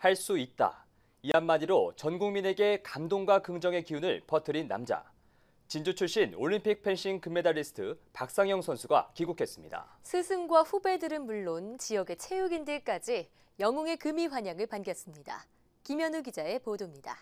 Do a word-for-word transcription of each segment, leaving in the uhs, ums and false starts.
할 수 있다. 이 한마디로 전 국민에게 감동과 긍정의 기운을 퍼뜨린 남자. 진주 출신 올림픽 펜싱 금메달리스트 박상영 선수가 귀국했습니다. 스승과 후배들은 물론 지역의 체육인들까지 영웅의 금이 환영을 반겼습니다. 김현우 기자의 보도입니다.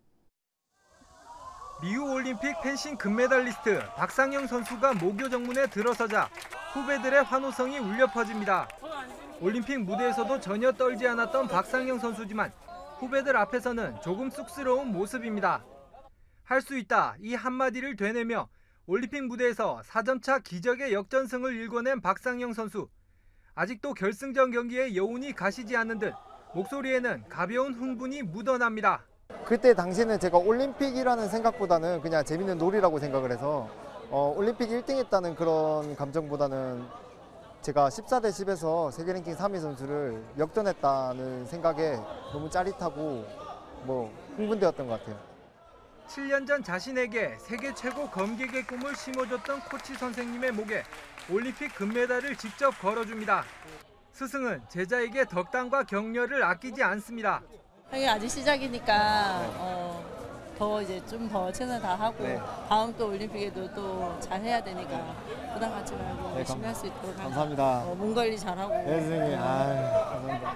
리우 올림픽 펜싱 금메달리스트 박상영 선수가 모교 정문에 들어서자 후배들의 환호성이 울려 퍼집니다. 올림픽 무대에서도 전혀 떨지 않았던 박상영 선수지만 후배들 앞에서는 조금 쑥스러운 모습입니다. 할 수 있다 이 한마디를 되뇌며 올림픽 무대에서 사 점 차 기적의 역전승을 일궈낸 박상영 선수. 아직도 결승전 경기에 여운이 가시지 않는 듯 목소리에는 가벼운 흥분이 묻어납니다. 그때 당시에는 제가 올림픽이라는 생각보다는 그냥 재밌는 놀이라고 생각을 해서 어, 올림픽 일 등 했다는 그런 감정보다는 제가 십사 대 십에서 세계 랭킹 삼 위 선수를 역전했다는 생각에 너무 짜릿하고 뭐 흥분되었던 것 같아요. 칠 년 전 자신에게 세계 최고 검객의 꿈을 심어줬던 코치 선생님의 목에 올림픽 금메달을 직접 걸어줍니다. 스승은 제자에게 덕담과 격려를 아끼지 않습니다. 아직 시작이니까 어, 더 이제 좀 더 최선을 다하고 네. 다음 또 올림픽에도 또 잘해야 되니까 부담 갖지 말고 네, 열심히 할 수 있도록 감사합니다. 어, 몸 관리 잘하고. 네, 선생님. 아, 감사합니다.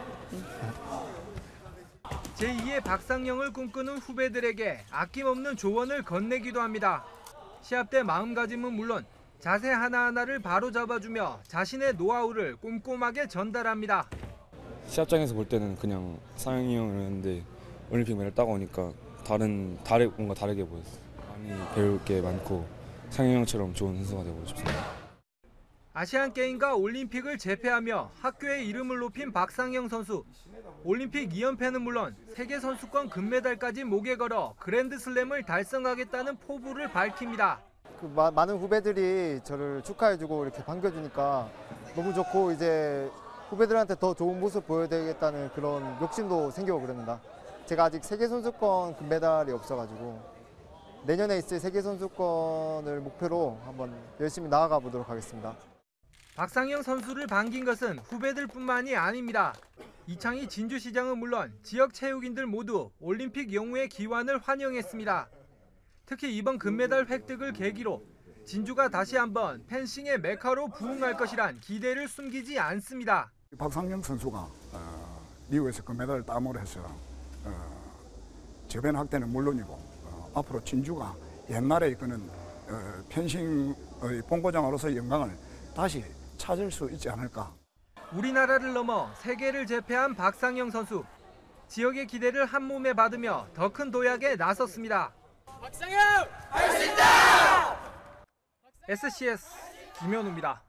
제이의 박상영을 꿈꾸는 후배들에게 아낌없는 조언을 건네기도 합니다. 시합 때 마음가짐은 물론 자세 하나하나를 바로잡아주며 자신의 노하우를 꼼꼼하게 전달합니다. 시합장에서 볼 때는 그냥 상영이 형이었는데 올림픽 메달 따고 오니까 다른 다르 뭔가 다르게 보였어요. 많이 배울 게 많고 상영이 형처럼 좋은 선수가 되고 싶습니다. 아시안 게임과 올림픽을 제패하며 학교의 이름을 높인 박상영 선수. 올림픽 이 연패는 물론 세계 선수권 금메달까지 목에 걸어 그랜드슬램을 달성하겠다는 포부를 밝힙니다. 그 마, 많은 후배들이 저를 축하해주고 이렇게 반겨주니까 너무 좋고 이제 후배들한테 더 좋은 모습 보여드리겠다는 그런 욕심도 생기고 그럽니다. 제가 아직 세계선수권 금메달이 없어가지고 내년에 있을 세계선수권을 목표로 한번 열심히 나아가 보도록 하겠습니다. 박상영 선수를 반긴 것은 후배들뿐만이 아닙니다. 이창희 진주시장은 물론 지역 체육인들 모두 올림픽 영웅의 기환을 환영했습니다. 특히 이번 금메달 획득을 계기로 진주가 다시 한번 펜싱의 메카로 부흥할 것이란 기대를 숨기지 않습니다. 박상영 선수가 어, 리우에서 금메달을 따므로 해서 어, 저변 확대는 물론이고 어, 앞으로 진주가 옛날에 이끄는 어, 펜싱의 본고장으로서의 영광을 다시 찾을 수 있지 않을까. 우리나라를 넘어 세계를 제패한 박상영 선수. 지역의 기대를 한 몸에 받으며 더 큰 도약에 나섰습니다. 박상영! 할 수 있다! 에스씨에스 김현우입니다.